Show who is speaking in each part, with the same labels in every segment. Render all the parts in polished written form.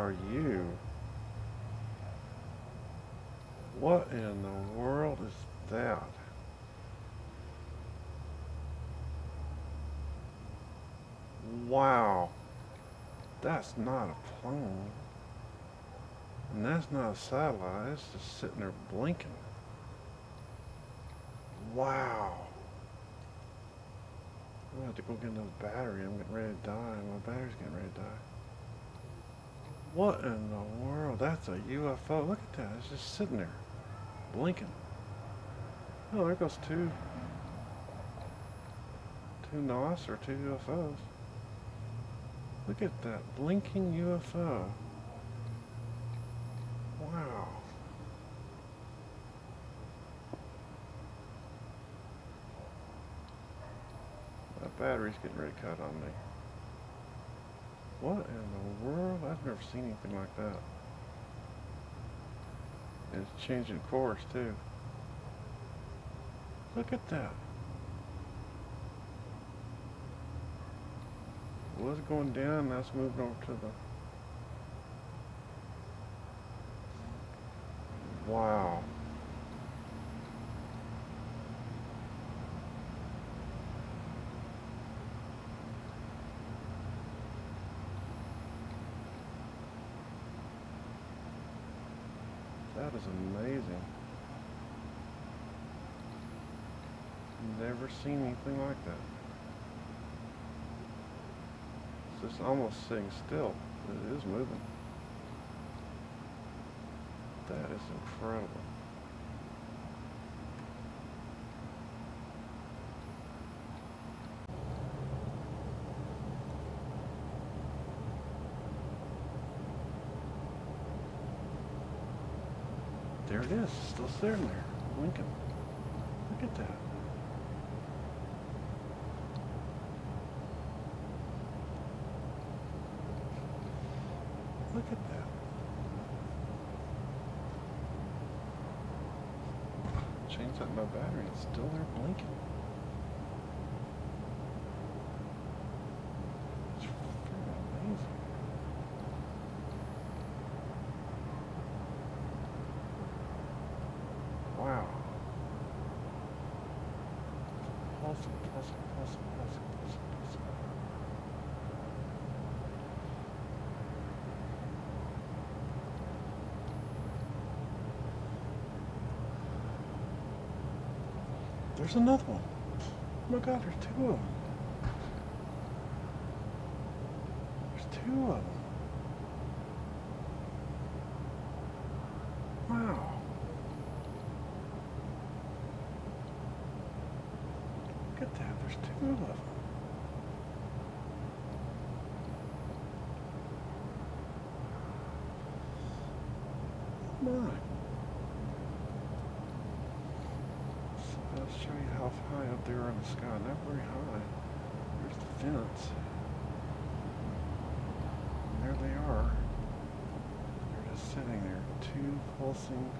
Speaker 1: are you? What in the world is that? Wow. That's not a plane. And that's not a satellite. It's just sitting there blinking. Wow. I'm gonna have to go get another battery. I'm getting ready to die. My battery's getting ready to die. What in the world? That's a UFO. Look at that. It's just sitting there, blinking. Oh, there goes two NOS or two UFOs. Look at that blinking UFO. Wow. That battery's getting ready to cut on me. What in the world? I've never seen anything like that. And it's changing course too. Look at that. It was going down, now it's moving over to the... Wow. That is amazing. Never seen anything like that. It's just almost sitting still. It is moving. That is incredible. There it is, still sitting there, blinking. Look at that. Look at that. Changed out my battery, it's still there blinking. It's freaking amazing. Wow. Pulsing. There's another one. Oh my God, there's two of them. There's two of them. Wow. Look at that, there's two of them. My. So I'll show you how high up they are in the sky. Not very high. There's the fence. And there they are. They're just sitting there. Two pulsing.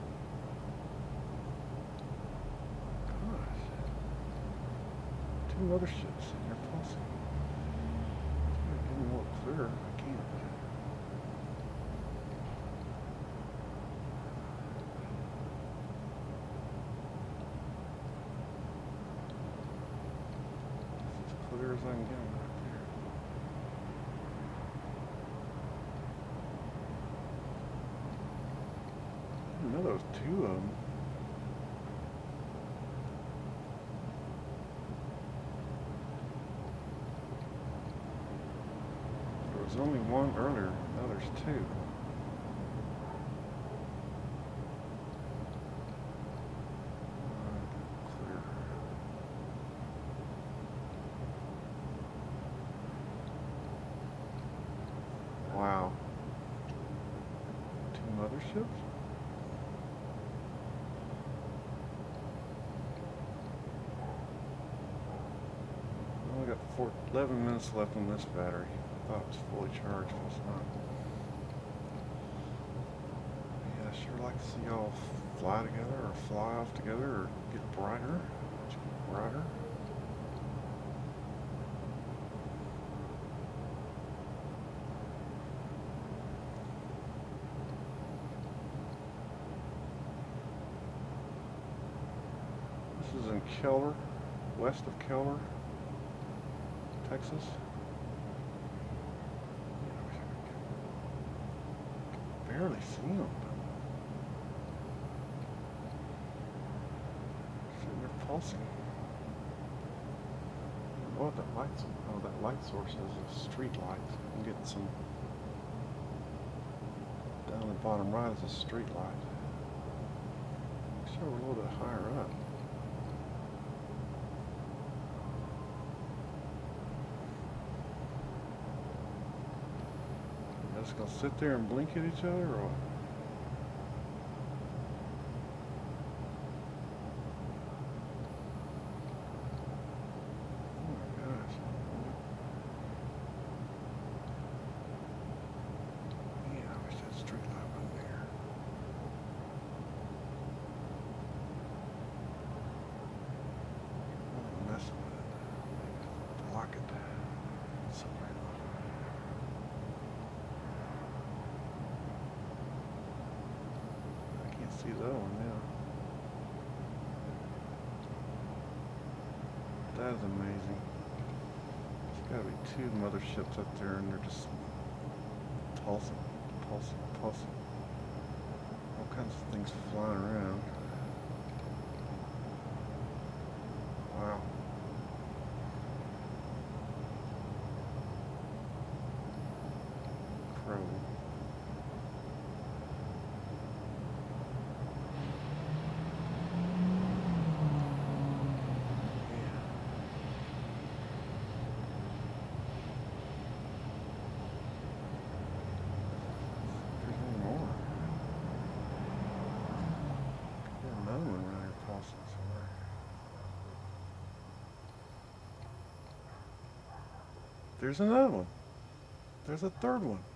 Speaker 1: Gosh. Two motherships and they're pulsing. I'm getting a little clearer. I can't. As clear as I can get them right there. I didn't know there was two of them. There was only one earlier, now there's two. Clear. Wow. Two motherships? I only got 11 minutes left on this battery. I thought it was fully charged, but it's not. Yeah, I sure like to see y'all fly together or fly off together or get brighter. Get brighter. in Keller, west of Keller, Texas. I can barely see them. They're pulsing. I don't know what that light's. Oh, that light source is a street light. I'm getting some. Down the bottom right is a street light. Make sure we're a little bit higher up. We're just gonna sit there and blink at each other, or what? See that one now. That is amazing. There's got to be two motherships up there, and they're just pulsing, pulsing, pulsing. All kinds of things flying around. Wow. Incredible. There's another one. There's a third one.